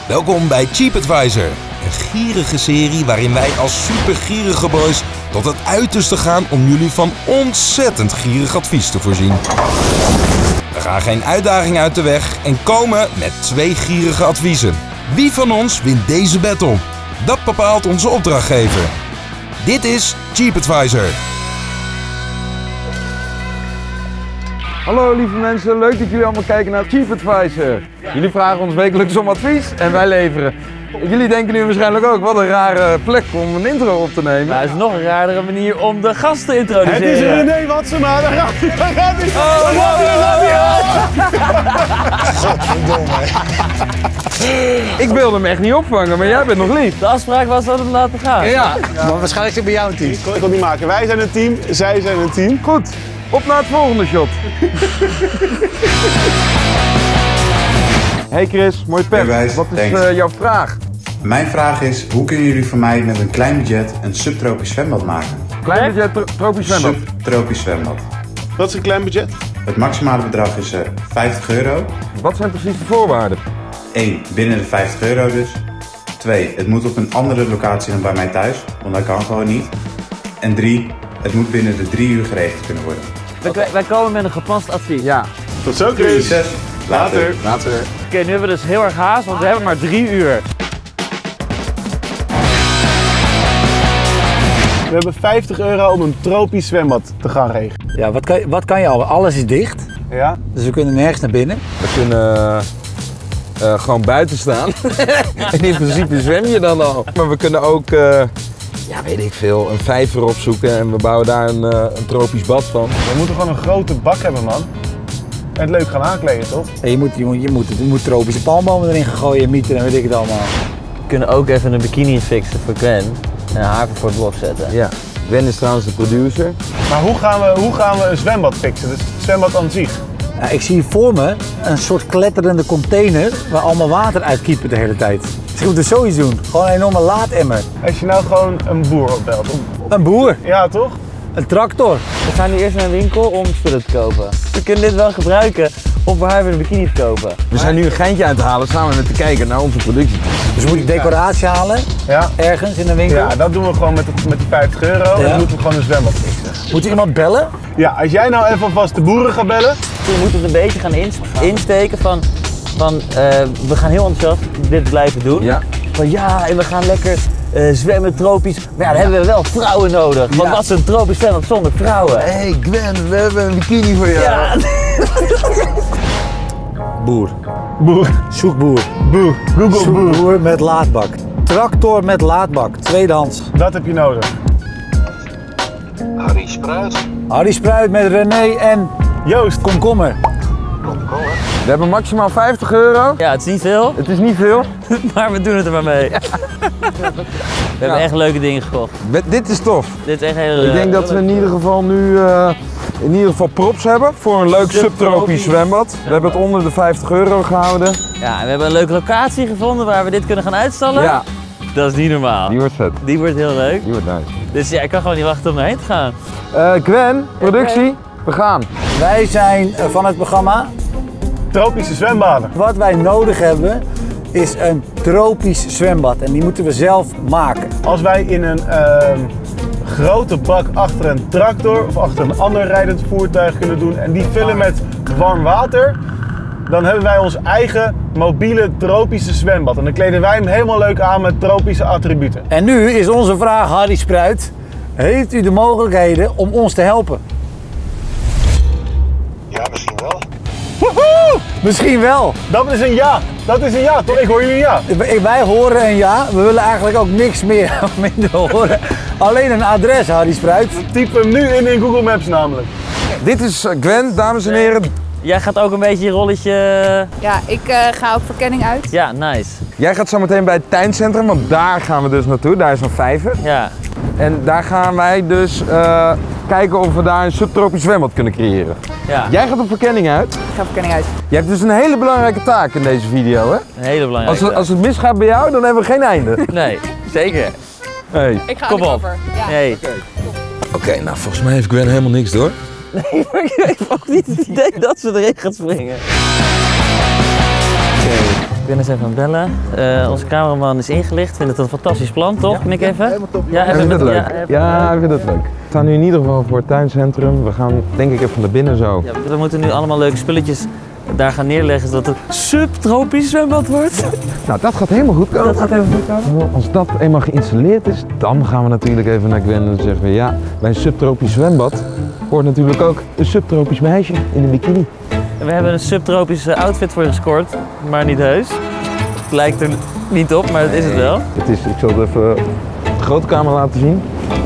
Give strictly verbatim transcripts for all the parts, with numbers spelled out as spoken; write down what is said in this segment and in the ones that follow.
Welkom bij Cheap Advisor, een gierige serie waarin wij als supergierige boys tot het uiterste gaan om jullie van ontzettend gierig advies te voorzien. We gaan geen uitdaging uit de weg en komen met twee gierige adviezen. Wie van ons wint deze battle? Dat bepaalt onze opdrachtgever. Dit is Cheap Advisor. Hallo lieve mensen, leuk dat jullie allemaal kijken naar Cheap Advisor. Jullie vragen ons wekelijks om advies en wij leveren. Jullie denken nu waarschijnlijk ook, wat een rare plek om een intro op te nemen. Nou, het is nog een raardere manier om de gast te introduceren. Het is René Watsema, daar gaat hij, daar gaat hij. Oh, daar gaat hij, daar gaat hij. Ik wilde hem echt niet opvangen, maar jij bent nog lief. De afspraak was dat we hem laten gaan. Ja, Maar waarschijnlijk zit bij jou een team. Ik wil niet maken, wij zijn een team, zij zijn een team. goed. Op naar het volgende shot. Hey Chris, mooi pet. Hey Wijs, Wat is thanks. uh, jouw vraag? Mijn vraag is, hoe kunnen jullie voor mij met een klein budget een subtropisch zwembad maken? Klein budget tro tropisch zwembad. Subtropisch zwembad. Wat is een klein budget? Het maximale bedrag is uh, vijftig euro. Wat zijn precies de voorwaarden? één. Binnen de vijftig euro dus. twee. Het moet op een andere locatie dan bij mij thuis, want dat kan gewoon niet. En drie. Het moet binnen de drie uur geregeld kunnen worden. Wij, wij komen met een gepast advies. Ja. Tot zo, Chris. Succes! Later. Later. Oké, nu hebben we dus heel erg haast, want we hebben maar drie uur. We hebben vijftig euro om een tropisch zwembad te gaan regelen. Ja, wat kan, wat kan je al? Alles is dicht, Ja? dus we kunnen nergens naar binnen. We kunnen uh, uh, gewoon buiten staan. En in principe zwem je dan al. Maar we kunnen ook, uh, ja weet ik veel, een vijver opzoeken en we bouwen daar een, uh, een tropisch bad van. We moeten gewoon een grote bak hebben, man. En het leuk gaan aankleden, toch? En je moet, je moet, je moet, je moet tropische palmbomen erin gaan gooien, mieten en weet ik het allemaal. We kunnen ook even een bikini fixen voor Gwen en haar voor het blog zetten. Ja. Gwen is trouwens de producer. Maar hoe gaan we, hoe gaan we een zwembad fixen? Dus het zwembad aan zich. Ja, ik zie voor me een soort kletterende container waar allemaal water uitkiepen de hele tijd. Misschien moeten we zoiets doen. Gewoon een enorme laademmer. Als je nou gewoon een boer opbelt. Een boer, Ja, toch? een tractor. We gaan nu eerst naar een winkel om spullen te kopen. We kunnen dit wel gebruiken om voor haar weer een bikini te kopen. We zijn nu een geintje aan het halen samen met de kijker naar onze productie. Dus we moeten decoratie halen, Ja. ergens in een winkel. Ja, dat doen we gewoon met, de, met die vijftig euro. En Ja. dan moeten we gewoon een zwembad fixen. Moet iemand bellen? Ja, als jij nou even alvast de boeren gaat bellen. We moeten het een beetje gaan ins- insteken van, van uh, we gaan heel enthousiast dit blijven doen. Ja. Van ja, en we gaan lekker uh, zwemmen tropisch. Maar ja, dan hebben we wel vrouwen nodig. Want Ja. wat is een tropisch zwembad zonder vrouwen? Hey Gwen, we hebben een bikini voor jou. Ja. Boer. Boer. Zoek boer. Boer. Google Zoek boer. boer met laadbak. Tractor met laadbak, tweedehands. Dat heb je nodig. Harry Spruit met René en Joost. komkommer. We hebben maximaal vijftig euro. Ja, het is niet veel, Het is niet veel. maar we doen het er maar mee. We hebben Ja. echt leuke dingen gekocht. We- dit is tof. Dit is echt heel Ik denk dat we in ieder geval nu uh, in ieder geval props hebben voor een leuk subtropisch zwembad. We hebben het onder de vijftig euro gehouden. Ja, we hebben een leuke locatie gevonden waar we dit kunnen gaan uitstallen. Ja, Dat is niet normaal. die wordt vet. Die wordt heel leuk. Die wordt nice. Dus ja, ik kan gewoon niet wachten om erheen te gaan. Uh, Gwen, productie, we gaan. Wij zijn eh, van het programma. Tropische zwembaden. Wat wij nodig hebben is een tropisch zwembad en die moeten we zelf maken. Als wij in een ehm, grote bak achter een tractor of achter een ander rijdend voertuig kunnen doen en die vullen met warm water, dan hebben wij ons eigen mobiele tropische zwembad. En dan kleden wij hem helemaal leuk aan met tropische attributen. En nu is onze vraag, Harry Spruit, heeft u de mogelijkheden om ons te helpen? Ja, misschien wel. Woehoe! Misschien wel. Dat is een ja. Dat is een ja, toch? Ik hoor jullie ja. Wij wij horen een ja, we willen eigenlijk ook niks meer of minder horen. Alleen een adres, Harry Spruit. Typ hem nu in in Google Maps namelijk. Dit is uh, Gwen, dames en heren. Jij gaat ook een beetje je rolletje... Ja, ik uh, ga op verkenning uit. Ja, nice. Jij gaat zo meteen bij het tuincentrum, want daar gaan we dus naartoe. Daar is een vijver. Ja. En daar gaan wij dus uh, kijken of we daar een subtropisch zwembad kunnen creëren. Ja, Jij gaat op verkenning uit. Ik ga op verkenning uit. Je hebt dus een hele belangrijke taak in deze video, hè? een hele Als belangrijke. het, als het misgaat bij jou, dan hebben we geen einde. Nee, zeker. Hey. Ik ga Kom op. undercover. Ja. Nee. Oké, nou volgens mij heeft Gwen helemaal niks door. Nee, maar ik heb ook niet het idee dat ze erin gaat springen. Ik ben eens even aan het bellen. Uh, onze cameraman is ingelicht, vindt het een fantastisch plan, toch? Ja, Knik even. Ja, helemaal top. Ja, even het leuk. Ja, even ja, ik vind het leuk. We staan nu in ieder geval voor het tuincentrum. We gaan denk ik even naar binnen zo. Ja, we moeten nu allemaal leuke spulletjes daar gaan neerleggen, zodat het subtropisch zwembad wordt. Nou, dat gaat helemaal goed komen. Dat gaat helemaal goed komen. Als dat eenmaal geïnstalleerd is, dan gaan we natuurlijk even naar Gwen en zeggen we ja, bij een subtropisch zwembad hoort natuurlijk ook een subtropisch meisje in een bikini. We hebben een subtropische outfit voor je gescoord, maar niet heus. Het lijkt er niet op, maar dat is het wel. Het is, ik zal het even de grote camera laten zien.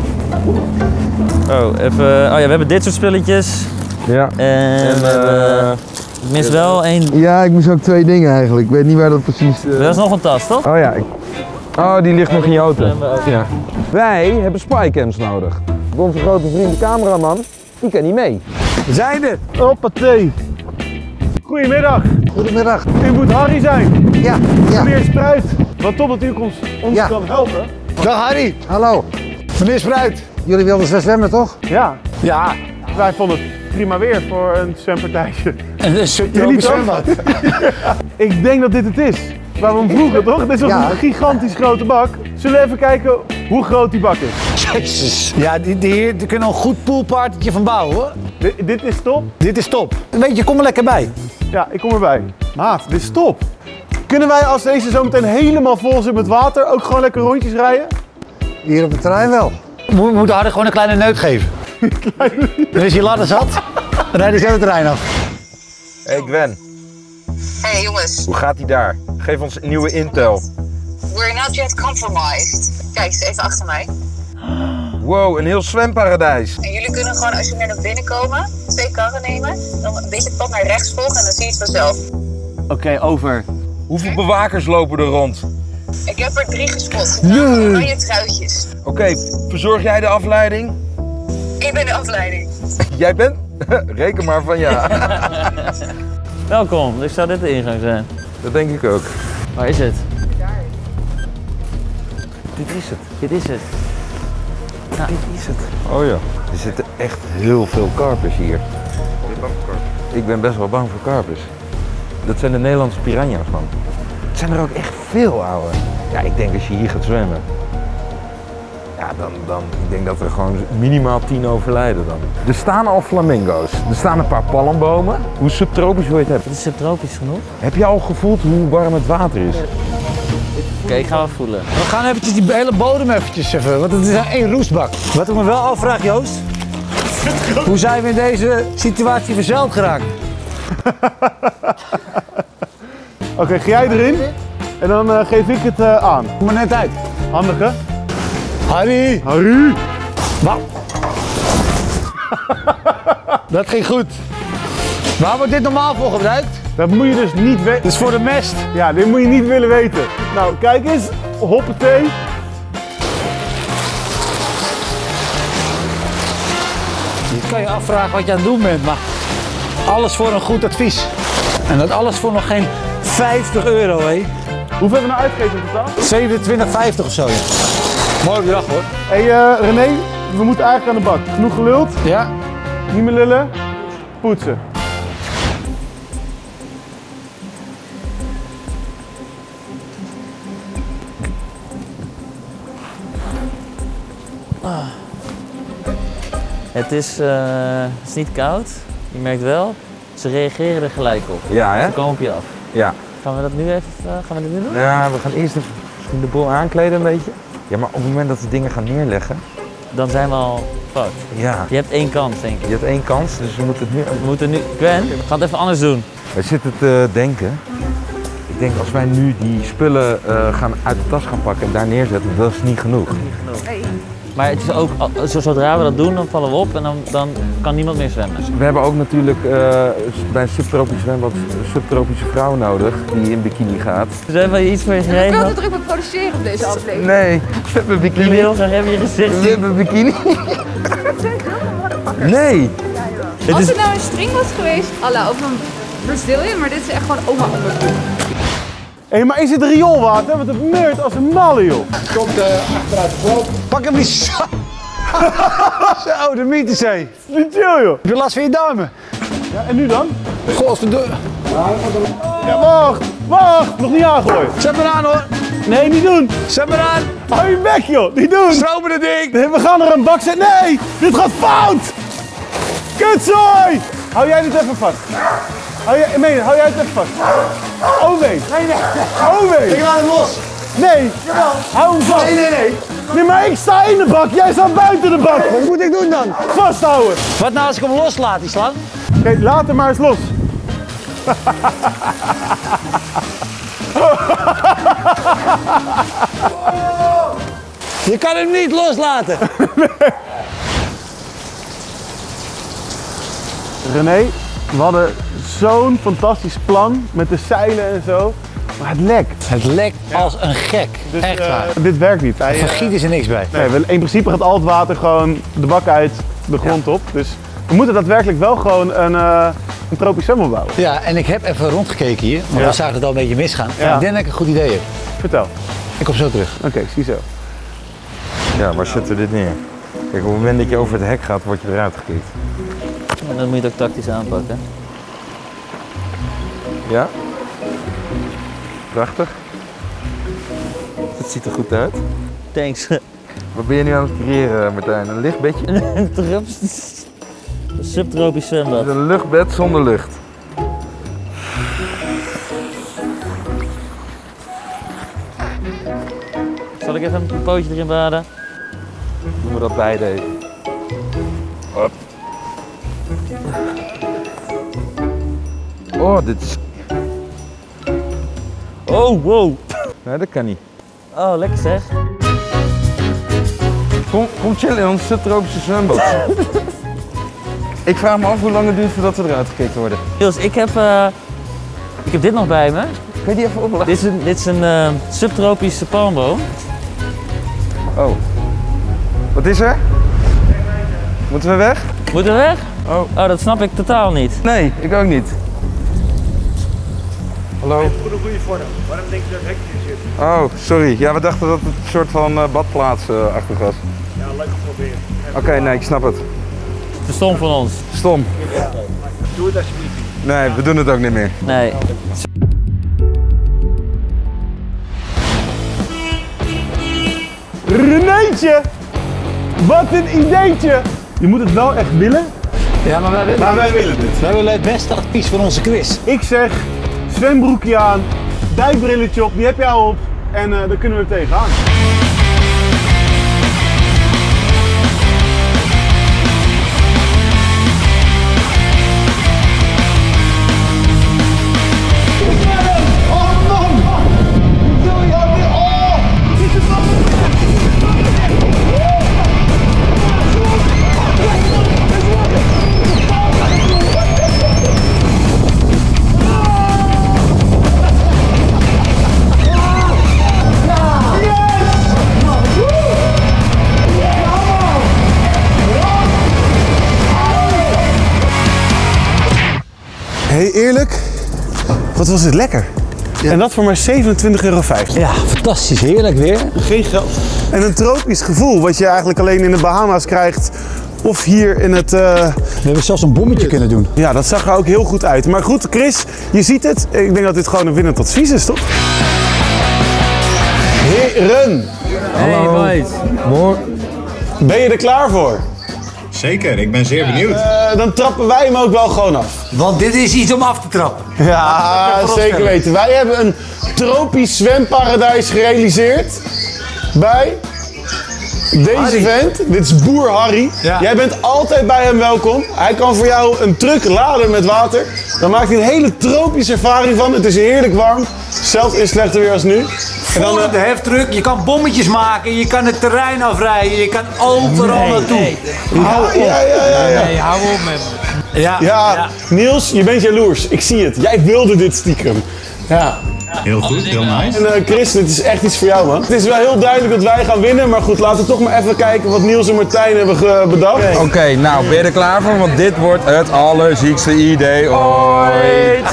Oh, even, oh ja, we hebben dit soort spulletjes. Ja. En, en uh, ik mis wel één. Ja, ik mis ook twee dingen eigenlijk. Ik weet niet waar dat precies... Uh... Dat is nog een tas, toch? Oh ja. Ik... Oh, die ligt nog in je auto. Ja. Wij hebben spycams nodig. Onze grote vriend de cameraman, die kan niet mee. We zijn er. Hoppatee. Goedemiddag. Goedemiddag. U moet Harry zijn. Ja, ja. Meneer Spruit. Wat top dat u ons, ons ja. kan helpen. Dag Harry. Hallo. Meneer Spruit. Jullie wilden zes zwemmen, toch? Ja. Ja. Wij vonden het prima weer voor een zwempartijtje. Een subtropisch zwembad. Ik denk dat dit het is. Waar we hem vroegen, toch? Dit is ja. een gigantisch grote bak. Zullen we even kijken hoe groot die bak is? Jezus. Ja, die, die hier die kunnen een goed poolpartytje van bouwen, hoor. Dit, dit is top? Dit is top. Weet je, kom er lekker bij. Ja, ik kom erbij. Maat, dit is top. Kunnen wij als deze zo meteen helemaal vol zit met water ook gewoon lekker rondjes rijden? Hier op het terrein wel. We moeten Harry gewoon een kleine neut geven. Dan is hij ladder zat, dan rijden ze het terrein af. Hey Gwen. Hey jongens. Hoe gaat hij daar? Geef ons een nieuwe intel. We're not yet compromised. Kijk eens even achter mij. Wow, een heel zwemparadijs. En jullie kunnen gewoon als jullie naar binnen komen, twee karren nemen, dan een beetje het pad naar rechts volgen en dan zie je het vanzelf. Oké, okay, over. Hoeveel bewakers lopen er rond? Ik heb er drie gespot. Nee. Oranje truitjes. Oké, okay, verzorg jij de afleiding? Ik ben de afleiding. Jij bent? Reken maar van ja. Welkom, dus zou dit de ingang zijn? Dat denk ik ook. Waar is het? Daar. Dit is het. Dit is het. Ja. Dit is het. Oh ja. Er zitten echt heel veel karpers hier. Ben je bang voor karpers? Ik ben best wel bang voor karpers. Dat zijn de Nederlandse piranha's, man. Het zijn er ook echt veel, ouwe. Ja, ik denk als je hier gaat zwemmen. Ja, dan, dan, ik denk dat er gewoon minimaal tien overlijden dan. Er staan al flamingo's. Er staan een paar palmbomen. Hoe subtropisch wil je het hebben? Het is subtropisch genoeg. Heb je al gevoeld hoe warm het water is? Oké, okay, ik ga wel voelen. We gaan eventjes die hele bodem eventjes even, want het is één roestbak. Wat ik me wel afvraag, Joost. Hoe zijn we in deze situatie verzeild geraakt? Oké, okay, ga jij erin en dan uh, geef ik het uh, aan. Kom maar net uit. Handig hè? Harry! Harry! Wat? Dat ging goed. Waar wordt dit normaal voor gebruikt? Dat moet je dus niet weten. Dat is voor de mest. Ja, dit moet je niet willen weten. Nou, kijk eens. Hoppatee. Je kan je afvragen wat je aan het doen bent, maar alles voor een goed advies. En dat alles voor nog geen vijftig euro, hé. Hoeveel hebben we nou uitgegeven in totaal? zevenentwintig vijftig of zo, ja. Mooi bedrag hoor. Hé hey, uh, René, we moeten eigenlijk aan de bak. Genoeg geluld? Ja. Niet meer lullen. Poetsen. Ah. Het is, uh, het is niet koud. Je merkt wel, ze reageren er gelijk op. Ja, hè? Ze komen op je af. Ja. Gaan we dat nu even uh, gaan we dat nu doen? Ja, we gaan eerst even misschien de boel aankleden een beetje. Ja, maar op het moment dat we dingen gaan neerleggen... Dan zijn we al fout. Ja. Je hebt één kans, denk ik. Je hebt één kans, dus we moeten het nu... We moeten nu... Gwen, we gaan het even anders doen. We zitten te denken. Ik denk als wij nu die spullen uh, gaan uit de tas gaan pakken en daar neerzetten, dat is niet genoeg. Dat is niet genoeg. Nee. Maar het is ook, zodra we dat doen, dan vallen we op en dan, dan kan niemand meer zwemmen. We hebben ook natuurlijk uh, bij een subtropisch zwembad een subtropische vrouw nodig die in bikini gaat. Dus hebben we iets voor je geregeld? Ik wil te druk met produceren op deze aflevering. Nee, we hebben een bikini. Je wil graag hebben je gezicht. We hebben een bikini. Nee. Als het nou een string was geweest, à la of een Brazilian, maar dit is echt gewoon oma onderbroek. Hé, hey, maar is het rioolwater? Want het meurt als een malle, joh. Komt uh, achteruit de vloot. Pak hem niet zo. Zo, de mythezee. Niet chill, joh. Heb je last van je duimen? Ja, en nu dan? God, de deur. Ja, wacht. Wacht, nog niet aangooien. Zet maar aan hoor. Nee, niet doen. Zet maar aan. Hou je bek joh, niet doen. Stromen het ding. Nee, we gaan er een bak zetten. Nee, dit gaat fout. Kutzooi. Hou jij dit even vast. Hou jij, nee, hou jij het even vast. Oh nee. Nee, nee. Oh nee. Ik laat hem los. Nee. Jawel. Hou hem vast. Nee, nee, nee. Nee, maar ik sta in de bak. Jij staat buiten de bak. Wat moet ik doen dan? Vasthouden. Wat nou als ik hem loslaat, die slang? Oké, okay, laat hem maar eens los. Je kan hem niet loslaten. Nee. René, we hadden zo'n fantastisch plan met de zeilen en zo, maar het lekt. Het lekt als een gek. Dus, Echt waar. Uh, dit werkt niet. Hij, vergiet is er niks bij. Nee, in principe gaat al het water gewoon de bak uit, de grond ja. op. Dus we moeten daadwerkelijk wel gewoon een, uh, een tropisch zwembad bouwen. Ja, en ik heb even rondgekeken hier, want ja. we zagen het al een beetje misgaan. Ja. Ik denk dat ik een goed idee heb. Vertel. Ik kom zo terug. Oké, okay, zie zo. Ja, waar zetten we dit neer? Kijk, op het moment dat je over het hek gaat, word je eruit gekikt. En dan moet je het ook tactisch aanpakken. Ja? Prachtig. Het ziet er goed uit. Thanks. Wat ben je nu aan het creëren, Martijn? Een lichtbedje? Een subtropisch zwembad. Een luchtbed zonder lucht. Zal ik even een pootje erin baden? Doen we dat beide even. Hop. Oh, dit is... Oh, wow. Nee, dat kan niet. Oh, lekker zeg. Kom, kom chillen in ons subtropische zwembad. Ik vraag me af hoe lang het duurt voordat we eruit gekeken worden. Niels, ik heb, uh, ik heb dit nog bij me. Kun je die even opleggen? Dit is een, dit is een uh, subtropische palmboom. Oh. Wat is er? Moeten we weg? Moeten we weg? Oh. Oh, dat snap ik totaal niet. Nee, ik ook niet. Hallo? Voor de goede vorm. Waarom denk je dat hekje zit? Oh, sorry. Ja, we dachten dat het een soort van uh, badplaats uh, achter was. Ja, leuk geprobeerd. Oké, okay, nee, ik snap het. Te stom van ons. Stom. Ja. Doe het alsjeblieft. Nee, we doen het ook niet meer. Nee. Renéetje! Wat een ideetje! Je moet het wel echt willen. Ja, maar wij willen, maar wij willen dit. Wij willen het beste advies voor onze quiz. Ik zeg, zwembroekje aan, duikbrilletje op, die heb jij al op. En uh, daar kunnen we er tegenaan. Hey, eerlijk, wat was het lekker. Ja. En dat voor maar zevenentwintig euro vijftig. Ja, fantastisch, heerlijk weer. Geen geld. En een tropisch gevoel wat je eigenlijk alleen in de Bahama's krijgt of hier in het... Uh... We hebben zelfs een bommetje kunnen doen. Ja, dat zag er ook heel goed uit. Maar goed, Chris, je ziet het. Ik denk dat dit gewoon een winnend advies is, toch? Heren! Hey boys! Mooi. Ben je er klaar voor? Zeker, ik ben zeer benieuwd. Uh, dan trappen wij hem ook wel gewoon af. Want dit is iets om af te trappen. Ja, zeker weten. Wij hebben een tropisch zwemparadijs gerealiseerd bij deze Harry. vent. Dit is boer Harry. Ja. Jij bent altijd bij hem welkom. Hij kan voor jou een truck laden met water. Dan maakt hij een hele tropische ervaring van. Het is heerlijk warm. Zelfs in slechter weer als nu. En dan, uh, de heftruck, je kan bommetjes maken, je kan het terrein afrijden, je kan overal nee, naartoe. Nee. Hou op. Ja, ja, ja, ja. Nee, hou op met me. Ja, ja, ja, Niels, je bent jaloers. Ik zie het. Jij wilde dit stiekem. Ja. Heel goed, heel nice. En uh, Chris, dit is echt iets voor jou, man. Het is wel heel duidelijk dat wij gaan winnen, maar goed, laten we toch maar even kijken wat Niels en Martijn hebben bedacht. Oké, okay, nou, ben je er klaar voor? Want dit wordt het allerziekste idee ooit.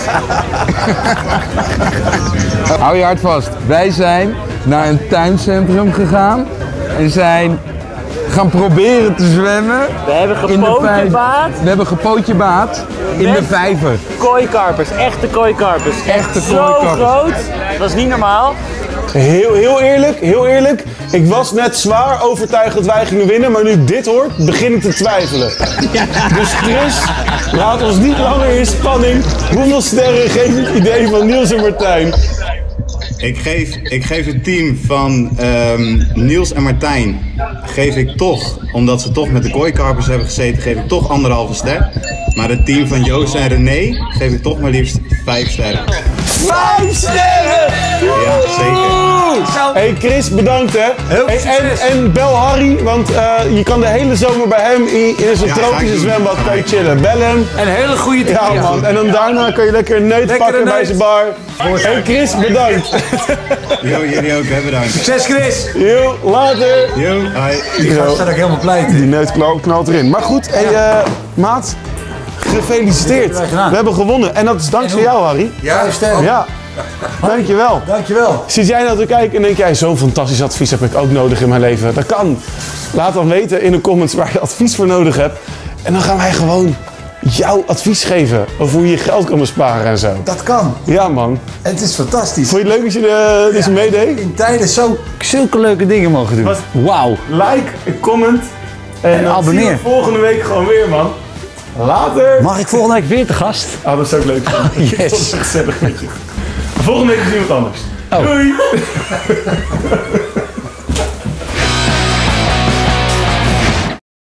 Hou je hart vast. Wij zijn naar een tuincentrum gegaan en zijn gaan proberen te zwemmen. We hebben in de gepootje vijver. baat. We hebben gepootje baat in de vijver. Kooikarpers, echte kooikarpers. Echte Zo kooikarpers. groot, dat is niet normaal. Heel, heel eerlijk, heel eerlijk. Ik was net zwaar overtuigd dat wij gingen winnen, maar nu ik dit hoort, begin ik te twijfelen. Dus Chris, laat ons niet langer in spanning. Hoeveel sterren geeft het idee van Niels en Martijn? Ik geef, ik geef het team van um, Niels en Martijn, geef ik toch, omdat ze toch met de kooikarpers hebben gezeten, geef ik toch anderhalve ster. Maar het team van Joost en René geef ik toch maar liefst vijf sterren. Vijf sterren! Ja, zeker. Hey Chris, bedankt hè. Hey, en, en bel Harry, want uh, je kan de hele zomer bij hem in, in zijn Ja, ga tropische ik doen. zwembad kan je chillen. Bel hem. En een hele goede Ja tequila. man, en dan daarna kan je lekker een neut Lekkere pakken bij neut. zijn bar. Hey Chris, bedankt. Jo, jullie ook, hè, bedankt. Succes Chris! Yo, later. Jo, hoi. Die gast staat ook helemaal pleit. Die neut knalt, knalt erin. Maar goed, hey, uh, maat, gefeliciteerd. wij gedaan. We hebben gewonnen en dat is dankzij jou Harry. Ja, vijf sterren. Ja, dankjewel. Dankjewel. Zit jij nou te kijken en denk jij, zo'n fantastisch advies heb ik ook nodig in mijn leven? Dat kan. Laat dan weten in de comments waar je advies voor nodig hebt. En dan gaan wij gewoon jouw advies geven over hoe je je geld kan besparen en zo. Dat kan. Ja man. Het is fantastisch. Vond je het leuk dat je uh, deze meedeed? In tijden zo zulke leuke dingen mogen doen. Wat? Wauw. Like, comment en, dan abonneer. zien we volgende week gewoon weer man. Later. Mag ik volgende week weer te gast? Ah, dat zou ik leuk vinden. Yes. Dat is gezellig met je. Volgende week is iemand anders. Oh. Doei!